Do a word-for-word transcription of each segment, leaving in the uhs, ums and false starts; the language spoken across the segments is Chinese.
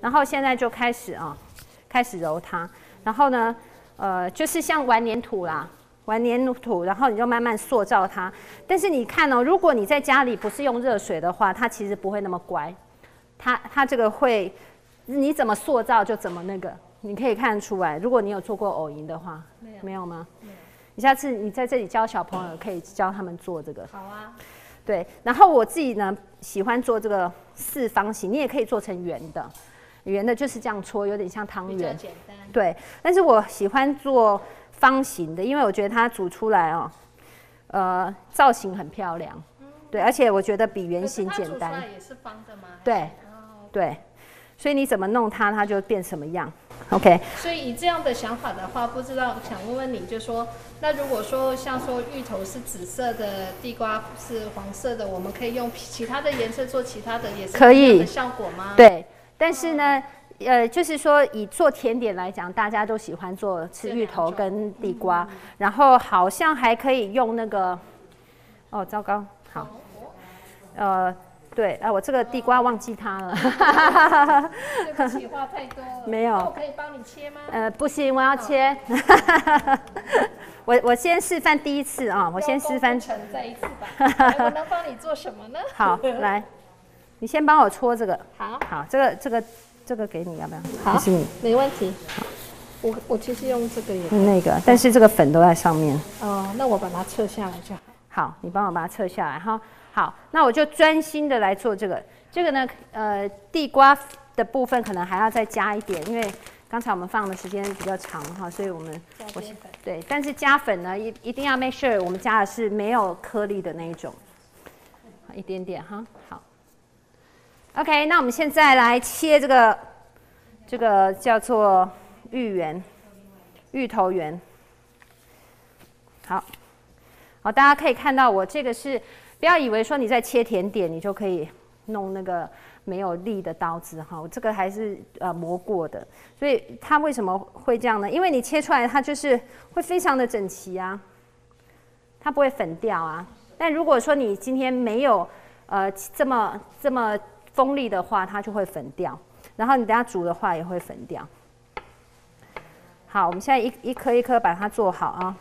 然后现在就开始啊，开始揉它。然后呢，呃，就是像玩粘土啦，玩粘土，然后你就慢慢塑造它。但是你看哦，如果你在家里不是用热水的话，它其实不会那么乖。它它这个会，你怎么塑造就怎么那个，你可以看出来。如果你有做过藕银的话， 没有， 没有吗？ 没有。 你下次你在这里教小朋友，可以教他们做这个。 好啊。 对，然后我自己呢喜欢做这个四方形，你也可以做成圆的，圆的就是这样搓，有点像汤圆。 比较简单。 对，但是我喜欢做方形的，因为我觉得它煮出来哦，呃，造型很漂亮。嗯、对，而且我觉得比圆形简单。 可是它煮出来也是方的吗？ 对，哦、对，所以你怎么弄它，它就变什么样。OK， 所以以这样的想法的话，不知道想问问你，就说那如果说像说芋头是紫色的，地瓜是黄色的，我们可以用其他的颜色做其他的，也是一样的效果吗？ 对，但是呢，哦、呃，就是说以做甜点来讲，大家都喜欢做吃芋头跟地瓜，嗯、然后好像还可以用那个，哦，糟糕，好，呃。对，啊，我这个地瓜忘记它了。 对不起，话太多了。 没有。 我可以帮你切吗？ 呃，不行，我要切。我我先示范第一次啊，我先示范。 成再一次吧。我能帮你做什么呢？ 好，来，你先帮我搓这个。 好。 好，这个这个这个给你，要不要？ 好， 是你。 没问题。好。我我其实用这个也。 那个，但是这个粉都在上面。 哦，那我把它撤下来就好。 好，你帮我把它撤下来哈。好，那我就专心的来做这个。这个呢，呃，地瓜的部分可能还要再加一点，因为刚才我们放的时间比较长哈，所以我们我对，但是加粉呢，一一定要 make sure 我们加的是没有颗粒的那一种，一点点哈。好 ，OK， 那我们现在来切这个，这个叫做芋圆，芋头圆。好，好，大家可以看到我这个是。不要以为说你在切甜点，你就可以弄那个没有利的刀子哈，我这个还是呃磨过的，所以它为什么会这样呢？因为你切出来它就是会非常的整齐啊，它不会粉掉啊。但如果说你今天没有呃这么这么锋利的话，它就会粉掉，然后你等下煮的话也会粉掉。好，我们现在一一颗一颗把它做好啊。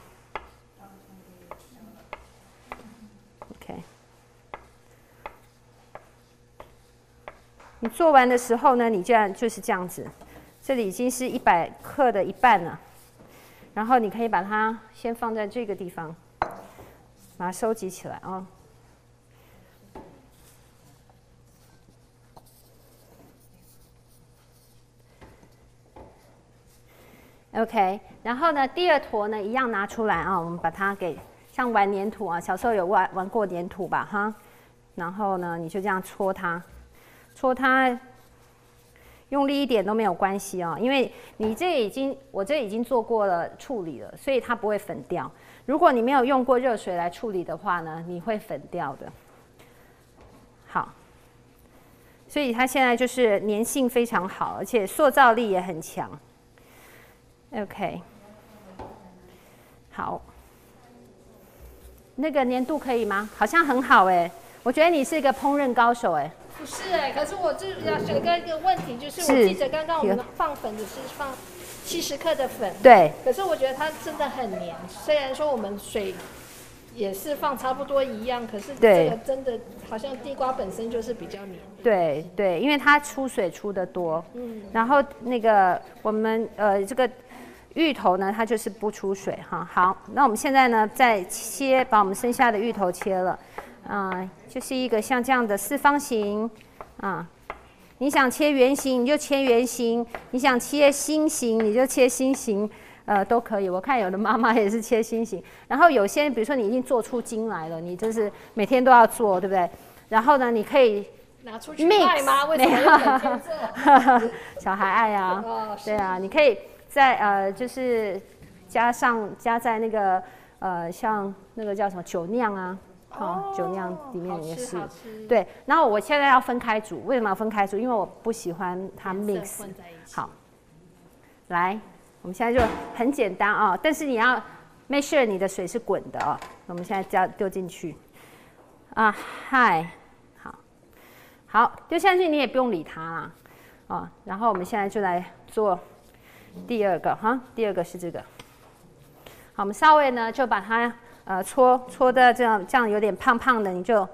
你做完的时候呢，你这样就是这样子，这里已经是一百克的一半了，然后你可以把它先放在这个地方，把它收集起来啊。OK， 然后呢，第二坨呢一样拿出来啊，我们把它给像玩粘土啊，小时候有玩玩过粘土吧哈，然后呢你就这样搓它。搓它用力一点都没有关系哦，因为你这已经我这已经做过了处理了，所以它不会粉掉。如果你没有用过热水来处理的话呢，你会粉掉的。好，所以它现在就是粘性非常好，而且塑造力也很强。OK， 好，那个粘度可以吗？好像很好哎，我觉得你是一个烹饪高手哎。 不是哎、欸，可是我就要有个一个问题，就是我记得刚刚我们放粉只是放七十克的粉， 对。 可是我觉得它真的很黏，虽然说我们水也是放差不多一样，可是这个真的好像地瓜本身就是比较黏。 对对，因为它出水出得多，嗯。然后那个我们呃这个芋头呢，它就是不出水哈。好，那我们现在呢再切，把我们剩下的芋头切了。啊、呃，就是一个像这样的四方形啊。你想切圆形你就切圆形，你想切心形你就切心形，呃，都可以。我看有的妈妈也是切心形，然后有些比如说你已经做出筋来了，你就是每天都要做，对不对？然后呢，你可以拿出去卖吗？为什么要每天做？ 小孩爱啊， 哦、 对啊，你可以在呃，就是加上加在那个呃，像那个叫什么酒酿啊。哦，酒酿里面也是，对。然后我现在要分开煮，为什么要分开煮？因为我不喜欢它 mix。好，来，我们现在就很简单啊、哦，但是你要 make sure 你的水是滚的哦。我们现在加丢进去，啊，嗨，好，好，丢下去你也不用理它啦， 啊，然后我们现在就来做第二个哈，第二个是这个。好，我们稍微呢就把它呃搓搓的这样这样有点胖胖的，你就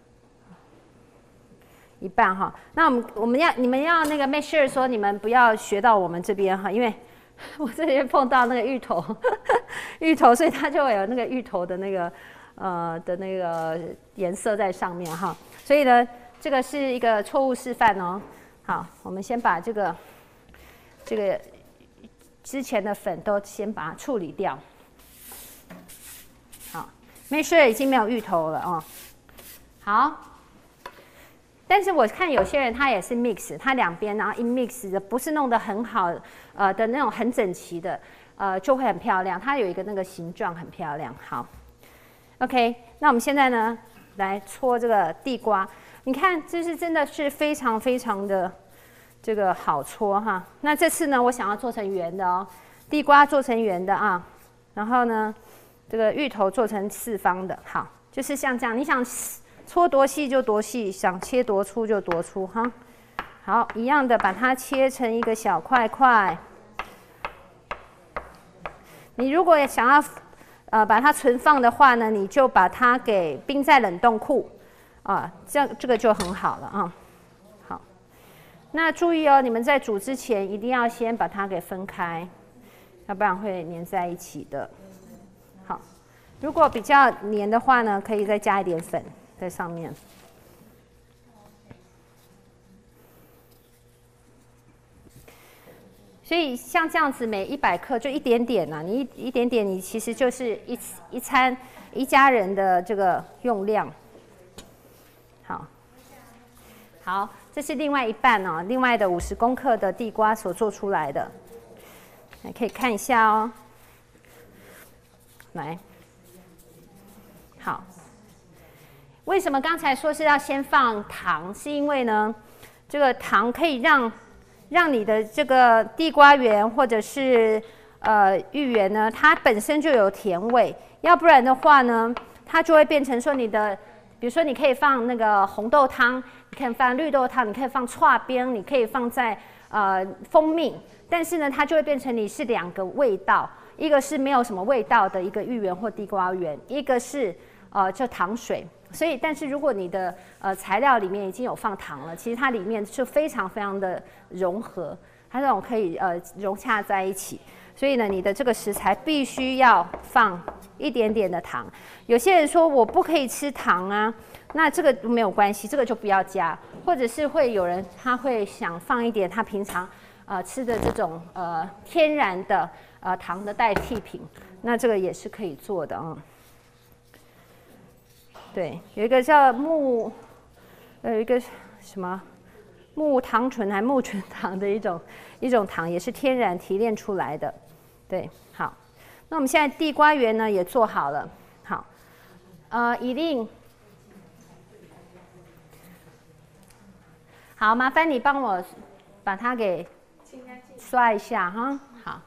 一半哈。那我们我们要你们要那个 make sure 说你们不要学到我们这边哈，因为我这边碰到那个芋头，芋头，所以它就会有那个芋头的那个呃的那个颜色在上面哈。所以呢，这个是一个错误示范哦。好，我们先把这个这个之前的粉都先把它处理掉。好 ，make sure 已经没有芋头了哦。好。但是我看有些人他也是 mix， 他两边然后一 mix 的不是弄得很好，呃的那种很整齐的，呃就会很漂亮。它有一个那个形状很漂亮。好 ，OK， 那我们现在呢来搓这个地瓜，你看这是真的是非常非常的这个好搓哈。那这次呢我想要做成圆的哦，地瓜做成圆的啊，然后呢这个芋头做成四方的，好，就是像这样，你想。搓多细就多细，想切多粗就多粗哈。好，一样的把它切成一个小块块。你如果想要呃把它存放的话呢，你就把它给冰在冷冻库啊，这样这个就很好了啊。好，那注意哦，你们在煮之前一定要先把它给分开，要不然会粘在一起的。好，如果比较黏的话呢，可以再加一点粉。在上面，所以像这样子，每一百克就一点点呐、啊，你一一点点，你其实就是一一餐一家人的这个用量。好，好，这是另外一半哦，另外的五十公克的地瓜所做出来的，来可以看一下哦。来，好。为什么刚才说是要先放糖？是因为呢，这个糖可以让让你的这个地瓜圆或者是呃芋圆呢，它本身就有甜味。要不然的话呢，它就会变成说你的，比如说你可以放那个红豆汤，你可以放绿豆汤，你可以放刨冰，你可以放在呃蜂蜜，但是呢，它就会变成你是两个味道，一个是没有什么味道的一个芋圆或地瓜圆，一个是呃就糖水。所以，但是如果你的呃材料里面已经有放糖了，其实它里面是非常非常的融合，它这种可以呃融洽在一起。所以呢，你的这个食材必须要放一点点的糖。有些人说我不可以吃糖啊，那这个没有关系，这个就不要加。或者是会有人他会想放一点他平常呃吃的这种呃天然的呃糖的代替品，那这个也是可以做的啊。对，有一个叫木，有一个什么木糖醇还木醇糖的一种一种糖，也是天然提炼出来的。对，好，那我们现在地瓜圆呢也做好了。好，呃，一定，好，麻烦你帮我把它给刷一下哈。好，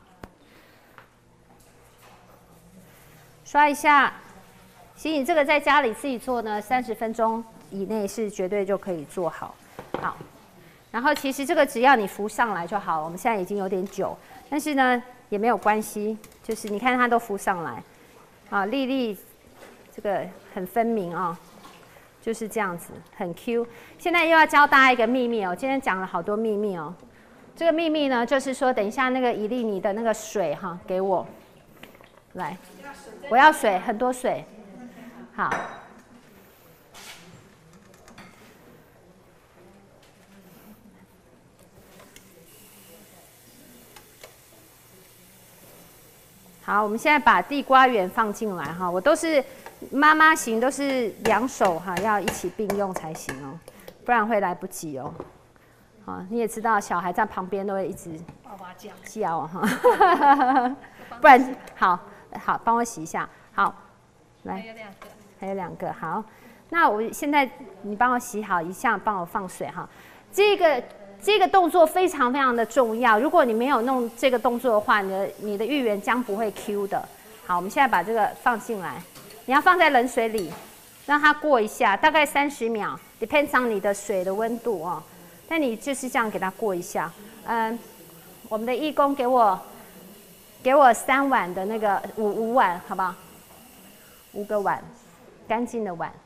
刷一下。其实你这个在家里自己做呢，三十分钟以内是绝对就可以做好。好，然后其实这个只要你浮上来就好。我们现在已经有点久，但是呢也没有关系，就是你看它都浮上来，啊，粒粒这个很分明啊，就是这样子，很 Q。现在又要教大家一个秘密哦，今天讲了好多秘密哦。这个秘密呢，就是说等一下那个一粒你的那个水哈，给我，来，我要水，很多水。好，好，我们现在把地瓜圆放进来哈，我都是妈妈型，都是两手哈，要一起并用才行哦，不然会来不及哦。好，你也知道，小孩在旁边都会一直哇哇叫叫哈，不然好好帮我洗一下，好，来。 还有两个。 还有两个，好，那我现在你帮我洗好一下，帮我放水哈。这个这个动作非常非常的重要，如果你没有弄这个动作的话，你的你的芋圆将不会 Q 的。好，我们现在把这个放进来，你要放在冷水里，让它过一下，大概三十秒 ，depends on 你的水的温度哦。 那你就是这样给它过一下。嗯，我们的义工给我给我三碗的那个五五碗，好不好？五个碗，干净的碗。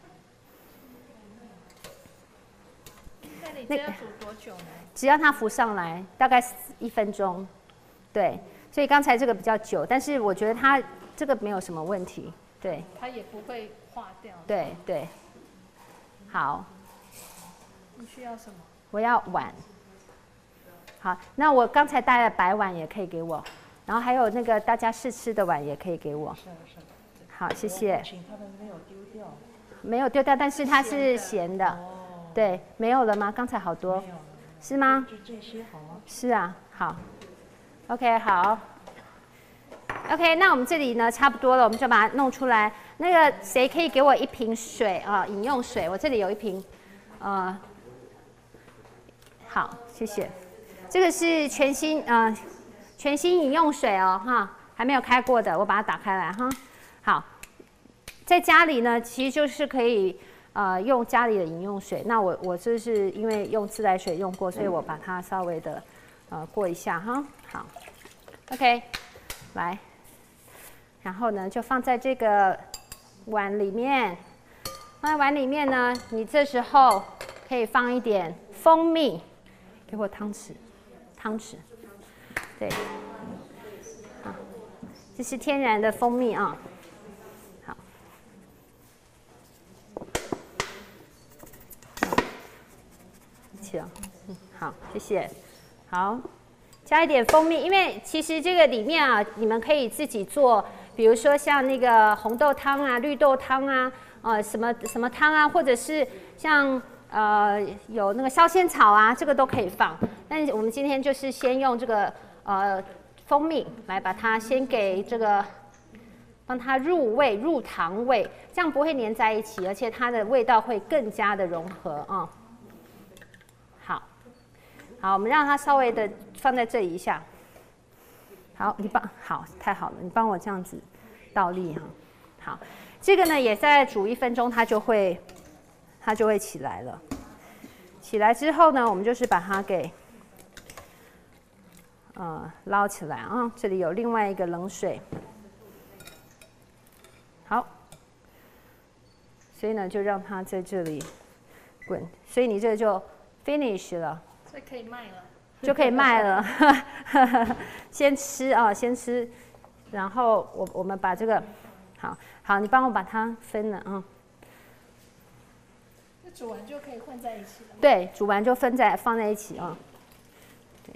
那你这要煮多久呢？ 只要它浮上来，大概一分钟。对，所以刚才这个比较久，但是我觉得它这个没有什么问题。对， 它也不会化掉。 对对，好。 你需要什么？ 我要碗。好，那我刚才带的白碗也可以给我，然后还有那个大家试吃的碗也可以给我。 是是。 好，谢谢。 请他们没有丢掉。 没有丢掉，但是它是咸的。哦。对，没有了吗？刚才好多。 没有了。 是吗？ 就这些好吗？ 是啊，好。OK， 好。OK， 那我们这里呢差不多了，我们就把它弄出来。那个谁可以给我一瓶水啊？饮用水，我这里有一瓶，呃，好，谢谢。这个是全新呃全新饮用水哦，哈，还没有开过的，我把它打开来哈。好，在家里呢，其实就是可以呃用家里的饮用水。那我我这是因为用自来水用过，所以我把它稍微的呃过一下哈。好 ，OK， 来，然后呢就放在这个碗里面。放在碗里面呢，你这时候可以放一点蜂蜜，给我汤匙，汤匙，对，好，这是天然的蜂蜜啊。好，一起了，嗯，好，谢谢。好，加一点蜂蜜，因为其实这个里面啊，你们可以自己做，比如说像那个红豆汤啊、绿豆汤啊，呃，什么什么汤啊，或者是像呃有那个烧仙草啊，这个都可以放。但是我们今天就是先用这个呃蜂蜜来把它先给这个帮它入味、入糖味，这样不会粘在一起，而且它的味道会更加的融合啊。好，好，我们让它稍微的放在这里一下。好，你帮好，太好了，你帮我这样子倒立哈。好，这个呢也再煮一分钟，它就会它就会起来了。起来之后呢，我们就是把它给呃捞起来啊。这里有另外一个冷水。好，所以呢就让它在这里滚，所以你这个就 finish 了。 所以可以卖了。 就可以卖了，先吃啊，先吃，然后我我们把这个，好好，你帮我把它分了啊。 那煮完就可以混在一起了。 对，煮完就分在放在一起啊。对。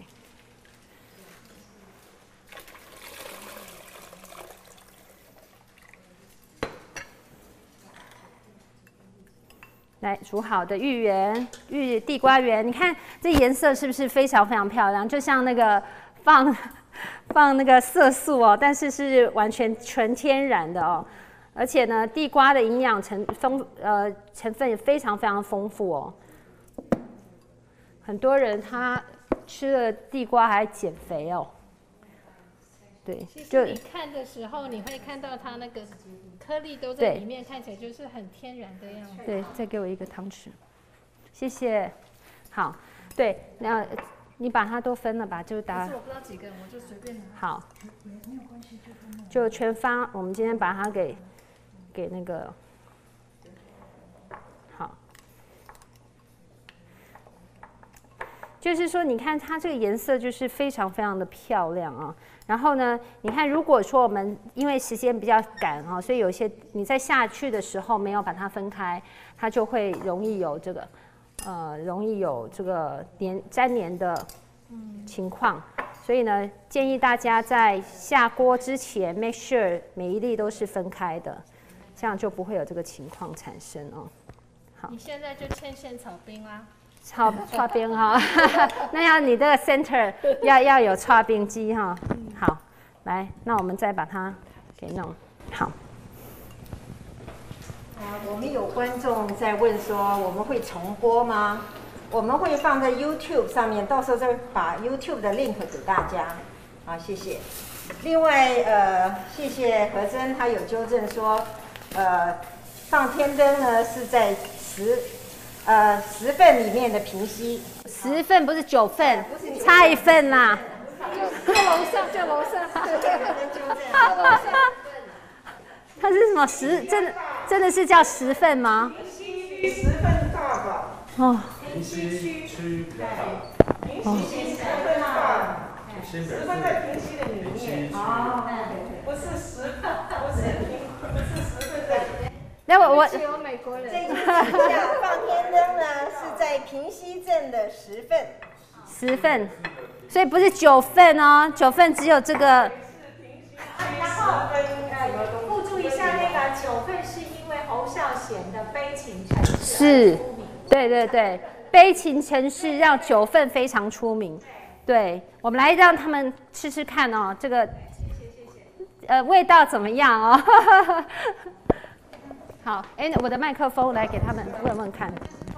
来煮好的芋圆、芋地瓜圆，你看这颜色是不是非常非常漂亮？就像那个放放那个色素哦，但是是完全纯天然的哦。而且呢，地瓜的营养成丰呃成分也非常非常丰富哦。很多人他吃了地瓜还减肥哦。对， 其实你看的时候，你会看到它那个颗粒都在里面，看起来就是很天然的样子。 对，再给我一个汤匙，谢谢。好，对，那你把它都分了吧，就打。 可是我不知道几个人，我就随便拿。 好，就全发。我们今天把它给给那个好。就是说，你看它这个颜色就是非常非常的漂亮啊。然后呢，你看，如果说我们因为时间比较赶啊，所以有一些你在下去的时候没有把它分开，它就会容易有这个呃，容易有这个粘粘连的情况。所以呢，建议大家在下锅之前 make sure 每一粒都是分开的，这样就不会有这个情况产生哦。好， 你现在就欠现炒冰啦。 炒炒冰哈，那要你这个 center 要要有炒冰机哈。好，来，那我们再把它给弄好。 啊，我们有观众在问说，我们会重播吗？我们会放在 YouTube 上面，到时候再把 YouTube 的 link 给大家。好，谢谢。另外，呃，谢谢何真，他有纠正说，呃，放天灯呢是在十呃十份里面的平息。 十份不是九份，差一份啦。 就楼上，就楼上，对对对， 它是什么十？真的真的是叫十份吗？ 十份大吧。 哦。 平西区比较大。 平西十份大，十份在平西的里面。哦，不是十份，不是平，不是十份在。 那我我只有美国人。 这一次放天灯呢是在平西镇的十份。 十份，所以不是九份哦，九份只有这个。 然后呃，附注一下那个九份是因为侯孝贤的悲情城市。 是，对对对，悲情城市让九份非常出名。对，我们来让他们吃吃看哦，这个，呃，味道怎么样哦？好，哎，我的麦克风来给他们问问看。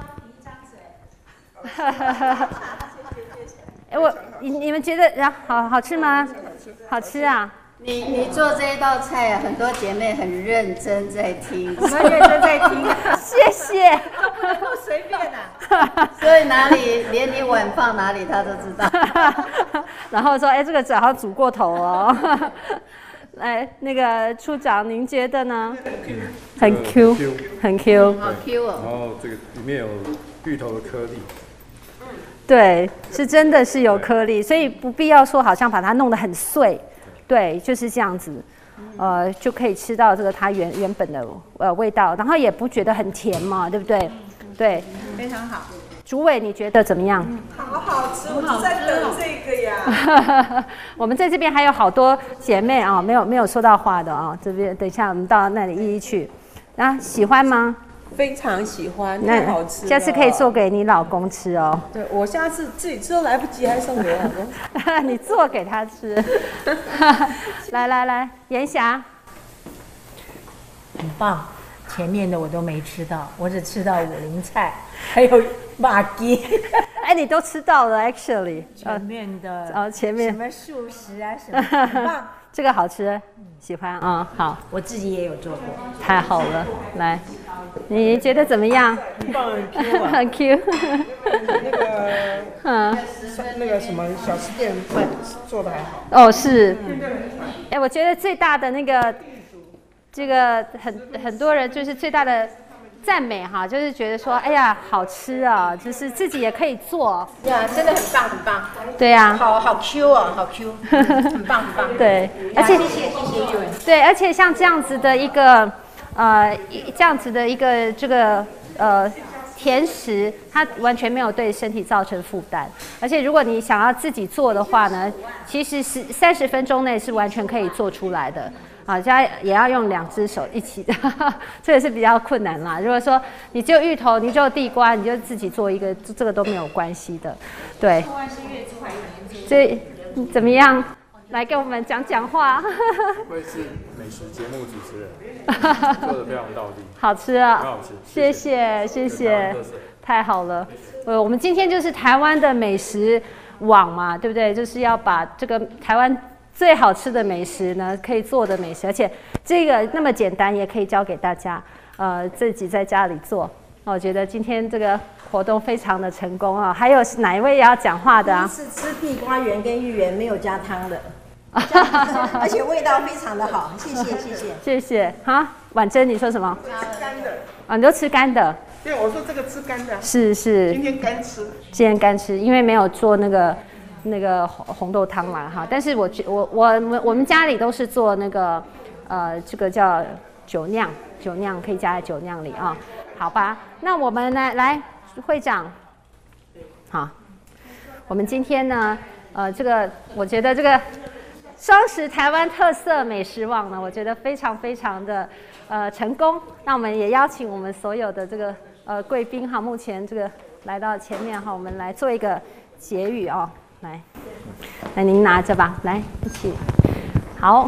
哎，我你你们觉得然后好好吃吗？好吃啊！ 你你做这一道菜啊，很多姐妹很认真在听， 我们认真在听， 谢谢。 不能够随便啊。 所以哪里连你碗放哪里，她都知道。 然后说，哎，这个好像煮过头哦。来，那个处长，您觉得呢？很 Q， 很 Q， 好 Q 哦。 然后这个里面有芋头的颗粒。 对，是真的是有颗粒，所以不必要说好像把它弄得很碎。对，就是这样子，呃，就可以吃到这个它原原本的呃味道，然后也不觉得很甜嘛，对不对？对， 非常好。 主委你觉得怎么样？ 好好吃，我就在等这个呀。 我们在这边还有好多姐妹啊，没有没有说到话的啊，这边等一下我们到那里一一去。啊，喜欢吗？ 非常喜欢，太好吃了。 下次可以做给你老公吃哦。 对，我下次自己吃都来不及，还送给我老公。 你做给他吃。来来来，严霞， 很棒。前面的我都没吃到，我只吃到五零菜，还有马鸡。 哎，你都吃到了 ，actually。 前面的哦，前面什么素食啊，什么很棒。 这个好吃，喜欢啊、嗯，好， 我自己也有做过， 太好了。来，你觉得怎么样？ 很棒，很 Q 啊。 很 Q。 那个， 嗯， 那个什么小吃店卖做的还好。 哦，是。哎，我觉得最大的那个，这个很很多人就是最大的赞美哈，就是觉得说，哎呀，好吃啊，就是自己也可以做。 呀，真的很棒很棒。 对呀、啊。 好好 Q 啊，好 Q， 很棒很棒。 对，而且谢谢谢谢玉文。 对，而且像这样子的一个呃，这样子的一个这个呃甜食，它完全没有对身体造成负担。而且如果你想要自己做的话呢，其实是三十分钟内是完全可以做出来的。啊，加也要用两只手一起的，这个是比较困难啦。如果说你就芋头，你就地瓜，你就自己做一个，这个都没有关系的。对，这怎么样？来跟我们讲讲话。 我也是美食节目主持人，做的非常到地， 好吃啊， 很好吃， 谢谢谢谢，太好了。呃，我们今天就是台湾的美食网嘛，对不对？就是要把这个台湾最好吃的美食呢，可以做的美食，而且这个那么简单，也可以教给大家，呃，自己在家里做。我觉得今天这个活动非常的成功啊！还有哪一位也要讲话的啊？ 是吃地瓜圆跟芋圆没有加汤的，而且味道非常的好，谢谢谢谢谢谢。哈，婉珍你说什么？ 干的。 啊，你都吃干的？ 对，我说这个吃干的。 是是。 今天干吃。 今天干吃，因为没有做那个。那个红红豆汤嘛哈，但是我我我们我们家里都是做那个呃这个叫酒酿，酒酿可以加在酒酿里啊，好吧？那我们呢来会长，好，我们今天呢呃这个我觉得这个双十台湾特色美食网呢，我觉得非常非常的呃成功。那我们也邀请我们所有的这个呃贵宾哈，目前这个来到前面哈，我们来做一个结语哦。来，来您拿着吧，来一起，好。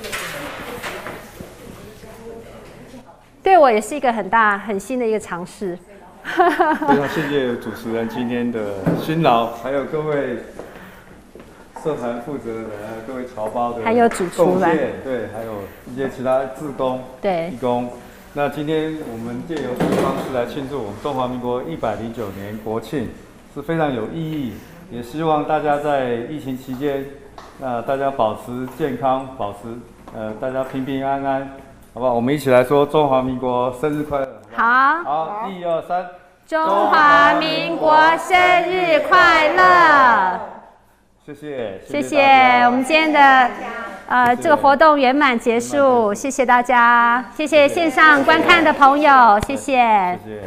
对我也是一个很大、很新的一个尝试。 非常谢谢主持人今天的辛劳，还有各位社团负责人，还有各位侨胞的还有主厨来， 对，还有一些其他志工、 对， 义工， 那今天我们借由这个方式来庆祝我们中华民国一百零九年国庆，是非常有意义。也希望大家在疫情期间，呃，大家保持健康，保持呃，大家平平安安，好不好？我们一起来说中华民国生日快乐！ 好， 好，一二三， 中华民国生日快乐！ 谢谢， 谢谢，我们今天的呃这个活动圆满结束，谢谢大家，谢谢线上观看的朋友，谢谢。 谢谢。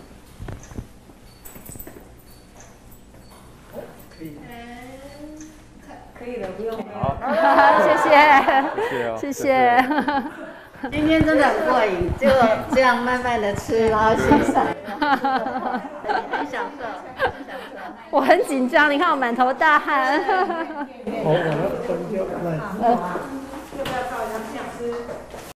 可以了，不用了。 好， 谢谢， 谢谢哦， 谢谢。 今天真的很过瘾，就这样慢慢的吃，然后欣赏，很享受，很享受。 我很紧张，你看我满头大汗。 好，我来分享来。